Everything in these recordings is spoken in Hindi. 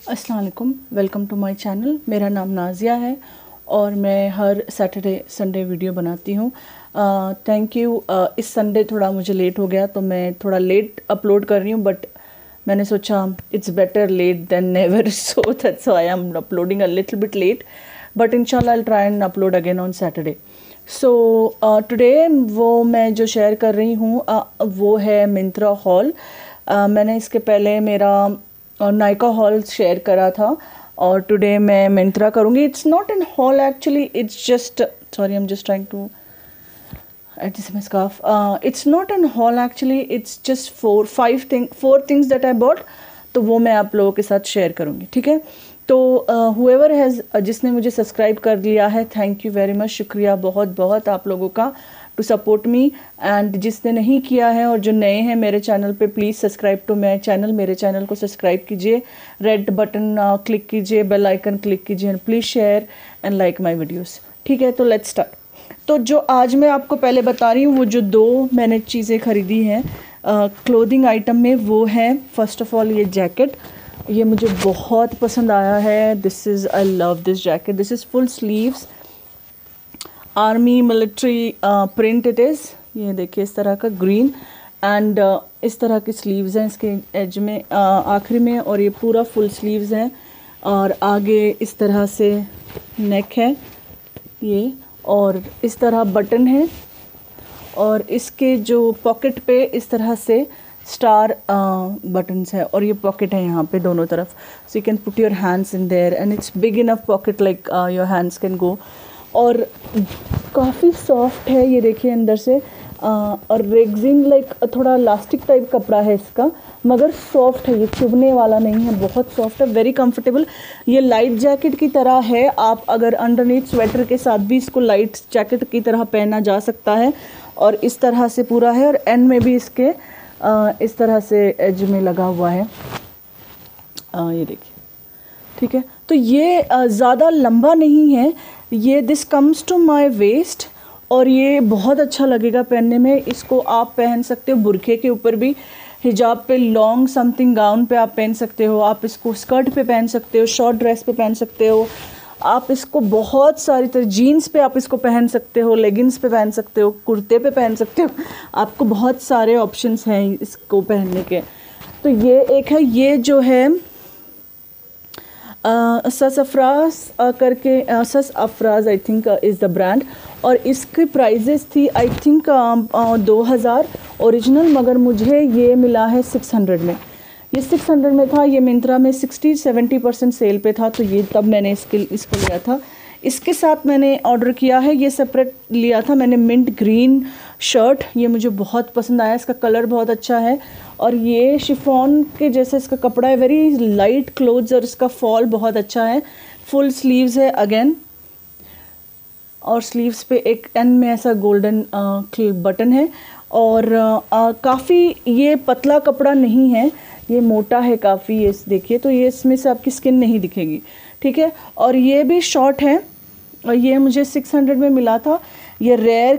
अस्सलाम वालेकुम, वेलकम टू माय चैनल। मेरा नाम नाज़िया है और मैं हर सैटरडे संडे वीडियो बनाती हूँ। Thank you. इस संडे थोड़ा मुझे लेट हो गया तो मैं थोड़ा लेट अपलोड कर रही हूँ, बट मैंने सोचा it's better late than never, so that's why I am uploading a little bit late, but इंशाल्लाह I will try and upload again on Saturday. So today वो मैं जो शेयर कर रही हूँ वो है मिंत्रा हॉल। मैंने इसके पहले मेरा नायका हॉल शेयर करा था और टुडे मैं मिंत्रा करूँगी। It's not in haul actually, it's just sorry I am just trying to adjust my scarf. It's not in haul actually, it's just four things that I bought, तो वो मैं आप लोगों के साथ शेयर करूँगी, ठीक है। तो whoever has जिसने मुझे सब्सक्राइब कर लिया है, थैंक यू वेरी मच, शुक्रिया बहुत बहुत आप लोगों का टू सपोर्ट मी। एंड जिसने नहीं किया है और जो नए हैं मेरे चैनल पे, please subscribe to my channel, मेरे चैनल को सब्सक्राइब कीजिए, रेड बटन क्लिक कीजिए, बेल आइकन क्लिक कीजिए and please share and like my videos, ठीक है। तो लेट्स स्टार्ट। तो जो आज मैं आपको पहले बता रही हूँ, वो जो दो मैंने चीज़ें ख़रीदी हैं क्लोथिंग आइटम में, वो है फर्स्ट ऑफ ऑल ये जैकेट। ये मुझे बहुत पसंद आया है। This is, I love this jacket. This is full sleeves, army military print it is. ये देखिए इस तरह का ग्रीन एंड इस तरह की स्लीव्स हैं इसके एज में, आखिरी में, और ये पूरा फुल स्लीव्स हैं और आगे इस तरह से नेक है ये, और इस तरह बटन है और इसके जो पॉकेट पे इस तरह से स्टार बटन्स है और ये पॉकेट है यहाँ पे दोनों तरफ, so you can put your hands in there and it's big enough pocket like your hands can go. और काफ़ी सॉफ्ट है ये देखिए अंदर से, और रेगजिन लाइक थोड़ा इलास्टिक टाइप कपड़ा है इसका, मगर सॉफ्ट है, ये चुभने वाला नहीं है, बहुत सॉफ्ट है, वेरी कंफर्टेबल। ये लाइट जैकेट की तरह है, आप अगर अंडरनीथ स्वेटर के साथ भी इसको लाइट जैकेट की तरह पहना जा सकता है। और इस तरह से पूरा है और एंड में भी इसके इस तरह से एज में लगा हुआ है, ये देखिए, ठीक है। तो ये ज़्यादा लंबा नहीं है, ये this comes to my waist और ये बहुत अच्छा लगेगा पहनने में। इसको आप पहन सकते हो बुरखे के ऊपर भी, हिजाब पे, लॉन्ग समथिंग गाउन पे आप पहन सकते हो, आप इसको स्कर्ट पे पहन सकते हो, शॉर्ट ड्रेस पे पहन सकते हो, आप इसको बहुत सारी तरह, जीन्स पे आप इसको पहन सकते हो, लेगिंग्स पे पहन सकते हो, कुर्ते पे पहन सकते हो, आपको बहुत सारे ऑप्शंस हैं इसको पहनने के। तो ये एक है, ये जो है सस अफराज करके, sassafras I think is the brand, और इसकी प्राइजेस थी आई थिंक 2000 ओरिजिनल, मगर मुझे ये मिला है 600 में। ये 600 में था, ये मिंत्रा में 60-70% सेल पे था, तो ये तब मैंने इसको लिया था। इसके साथ मैंने ऑर्डर किया है, ये सेपरेट लिया था मैंने, मिंट ग्रीन शर्ट, ये मुझे बहुत पसंद आया, इसका कलर बहुत अच्छा है और ये शिफॉन के जैसे इसका कपड़ा है, वेरी लाइट क्लोथ्स, और इसका फॉल बहुत अच्छा है। फुल स्लीव्स है अगेन, और स्लीव्स पे एक एंड में ऐसा गोल्डन बटन है, और काफ़ी ये पतला कपड़ा नहीं है, ये मोटा है काफ़ी, ये देखिए, तो ये इसमें से आपकी स्किन नहीं दिखेगी, ठीक है। और ये भी शॉर्ट है और ये मुझे 600 में मिला था। ये रेयर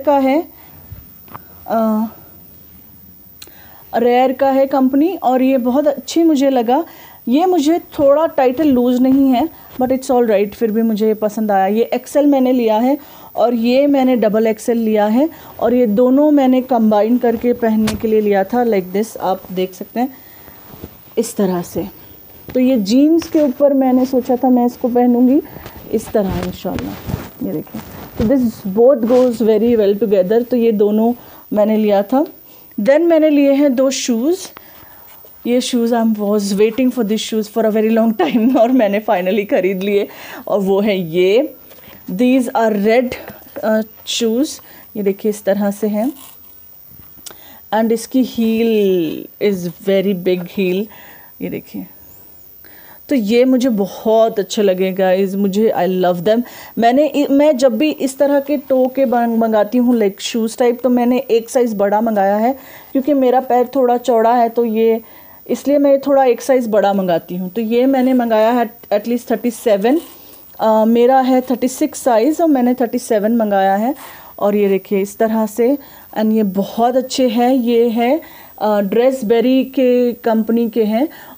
का है कंपनी, और ये बहुत अच्छी मुझे लगा। ये मुझे थोड़ा टाइटल लूज़ नहीं है, बट इट्स ऑल राइट, फिर भी मुझे ये पसंद आया। ये एक्सेल मैंने लिया है और ये मैंने डबल एक्सेल लिया है, और ये दोनों मैंने कंबाइन करके पहनने के लिए लिया था, लाइक दिस, आप देख सकते हैं इस तरह से। तो ये जीन्स के ऊपर मैंने सोचा था मैं इसको पहनूंगी इस तरह इंशाल्लाह, ये देखिए। तो this both goes very well together, तो ये दोनों मैंने लिया था। देन मैंने लिए हैं दो शूज़। ये shoes I was waiting for this shoes for a very long time, और मैंने फाइनली ख़रीद लिए, और वो है ये, दीज आर रेड शूज़, ये देखिए इस तरह से हैं, एंड इसकी heel is very big heel, ये देखिए। तो ये मुझे बहुत अच्छे लगे गाइस, मुझे आई लव देम। मैं जब भी इस तरह के टो के मंगाती हूँ लाइक शूज़ टाइप, तो मैंने एक साइज़ बड़ा मंगाया है, क्योंकि मेरा पैर थोड़ा चौड़ा है, तो ये इसलिए मैं थोड़ा एक साइज़ बड़ा मंगाती हूँ। तो ये मैंने मंगाया है एटलीस्ट 37, मेरा है 36 साइज़ और मैंने 37 मंगाया है, और ये देखिए इस तरह से, एंड ये बहुत अच्छे हैं। ये है ड्रेसबेरी के कंपनी के हैं,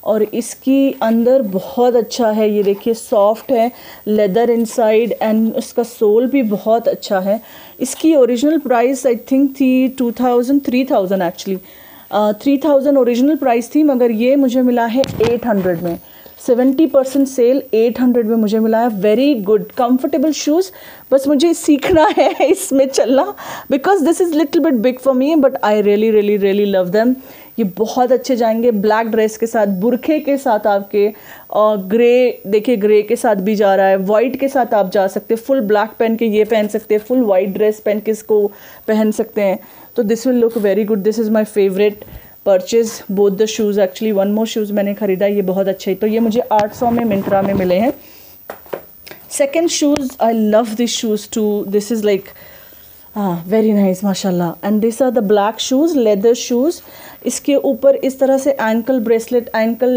और इसकी अंदर बहुत अच्छा है, ये देखिए सॉफ्ट है, लेदर इनसाइड, एंड उसका सोल भी बहुत अच्छा है। इसकी ओरिजिनल प्राइस आई थिंक थी 3000 एक्चुअली 3000 ओरिजिनल प्राइस थी, मगर ये मुझे मिला है 800 में। 70% सेल 800 में मुझे मिला है। Very good comfortable shoes. बस मुझे सीखना है इसमें चलना, because this is little bit big for me, but I really really really love them. ये बहुत अच्छे जाएंगे ब्लैक ड्रेस के साथ, बुरखे के साथ आपके, और ग्रे, देखिए ग्रे के साथ भी जा रहा है, वाइट के साथ आप जा सकते हैं, फुल ब्लैक पहन के ये पहन सकते हैं, फुल वाइट ड्रेस पहन के इसको पहन सकते हैं। तो this will look very good. This is my favourite purchase both the shoes. Actually one more shoes मैंने ख़रीदा, ये बहुत अच्छे, तो ये मुझे 800 में मिंत्रा में मिले हैं। Second shoes, I love this shoes too, this is like very nice माशाल्लाह, and this are the black shoes, leather shoes. इसके ऊपर इस तरह से एंकल ब्रेसलेट,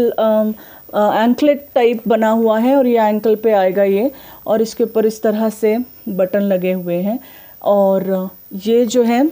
एंकलेट टाइप बना हुआ है, और ये एंकल पे आएगा ये, और इसके ऊपर इस तरह से बटन लगे हुए हैं, और ये जो है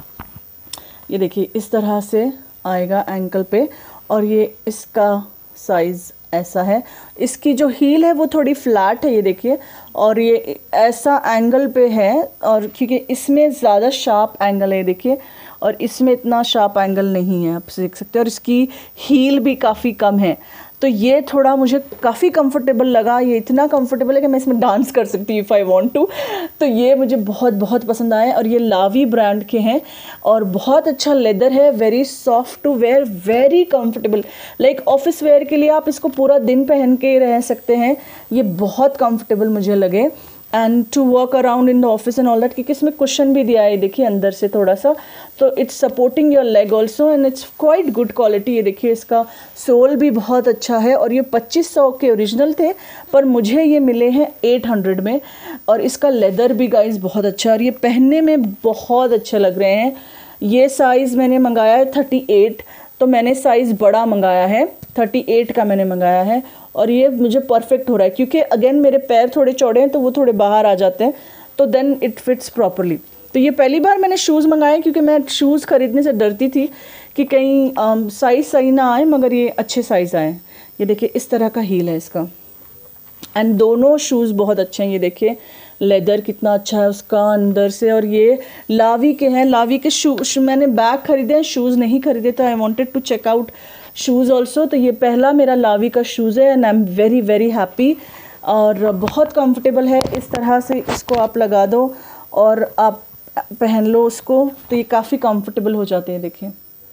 ये देखिए इस तरह से आएगा एंकल पे, और ये इसका साइज़ ऐसा है। इसकी जो हील है वो थोड़ी फ्लैट है, ये देखिए, और ये ऐसा एंगल पे है, और क्योंकि इसमें ज़्यादा शार्प एंगल है देखिए, और इसमें इतना शार्प एंगल नहीं है, आप देख सकते हैं, और इसकी हील भी काफ़ी कम है। तो ये थोड़ा मुझे काफ़ी कंफर्टेबल लगा, ये इतना कंफर्टेबल है कि मैं इसमें डांस कर सकती हूँ इफ़ आई वांट टू। तो ये मुझे बहुत बहुत पसंद आए, और ये लावी ब्रांड के हैं, और बहुत अच्छा लेदर है, very soft to wear, very comfortable, like office wear के लिए आप इसको पूरा दिन पहन के रह सकते हैं। ये बहुत कंफर्टेबल मुझे लगे, and to work around in the office and all that, क्योंकि इसमें कुशन भी दिया है देखिए अंदर से थोड़ा सा, तो it's supporting your leg also, and it's quite good quality. ये देखिए इसका सोल भी बहुत अच्छा है, और ये 2500 के ओरिजिनल थे, पर मुझे ये मिले हैं 800 में, और इसका लेदर भी गाइस बहुत अच्छा है, और ये पहनने में बहुत अच्छे लग रहे हैं। ये साइज़ मैंने मंगाया है 38, तो मैंने साइज़ बड़ा मंगाया है, 38 का मैंने मंगाया है, और ये मुझे परफेक्ट हो रहा है, क्योंकि अगेन मेरे पैर थोड़े चौड़े हैं तो वो थोड़े बाहर आ जाते हैं, तो देन इट फिट्स प्रॉपरली। तो ये पहली बार मैंने शूज़ मंगाए, क्योंकि मैं शूज़ ख़रीदने से डरती थी कि कहीं साइज़ सही ना आए, मगर ये अच्छे साइज़ आए। ये देखिए इस तरह का हील है इसका, एंड दोनों शूज़ बहुत अच्छे हैं। ये देखिए लेदर कितना अच्छा है उसका अंदर से, और ये लावी के हैं। लावी के मैंने बैग खरीदे हैं, शूज़ नहीं खरीदे, तो I wanted to check out shoes also. तो ये पहला मेरा लावी का शूज़ है, and I am very very happy, और बहुत कंफर्टेबल है। इस तरह से इसको आप लगा दो और आप पहन लो उसको, तो ये काफ़ी कंफर्टेबल हो जाते हैं देखिए,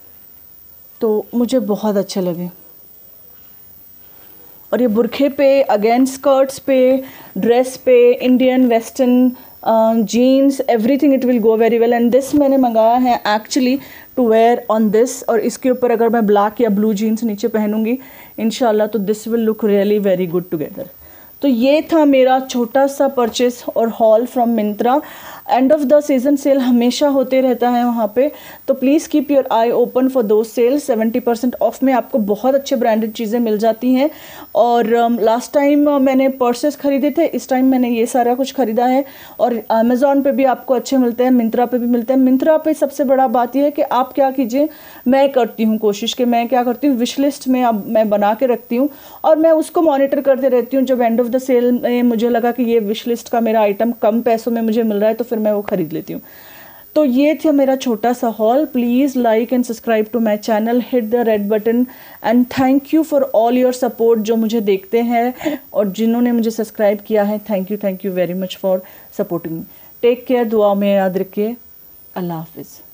तो मुझे बहुत अच्छे लगे। और ये बुरखे पे, अगेन स्कर्ट्स पे, ड्रेस पे, Indian western jeans, everything it will go very well. And this मैंने मंगाया है actually to wear on this, और इसके ऊपर अगर मैं ब्लैक या ब्लू जीन्स नीचे पहनूंगी इंशाल्लाह, तो this will look really very good together. तो ये था मेरा छोटा सा परचेस और haul from Myntra. End of the season sale हमेशा होते रहता है वहाँ पे, तो please keep your eye open for those sale. 70% off में आपको बहुत अच्छे ब्रांडेड चीज़ें मिल जाती हैं। और लास्ट टाइम मैंने पर्सेस ख़रीदे थे, इस टाइम मैंने ये सारा कुछ ख़रीदा है। और अमेज़ॉन पे भी आपको अच्छे मिलते हैं, मिंत्रा पे भी मिलते हैं। मिंत्रा पे सबसे बड़ा बात यह है कि आप क्या कीजिए, मैं करती हूँ कोशिश कि मैं क्या करती हूँ, विश लिस्ट में अब मैं बना के रखती हूँ, और मैं उसको मॉनिटर करते रहती हूँ। जब एंड ऑफ द सेल में मुझे लगा कि ये विश लिस्ट का मेरा आइटम कम पैसों में मुझे मिल रहा है, तो फिर मैं वो ख़रीद लेती हूँ। तो ये था मेरा छोटा सा haul. Please like and subscribe to my channel, hit the red button, and thank you for all your support. जो मुझे देखते हैं और जिन्होंने मुझे सब्सक्राइब किया है, thank you very much for supporting me. Take care, दुआ में याद रखिए। अल्लाह हाफिज़।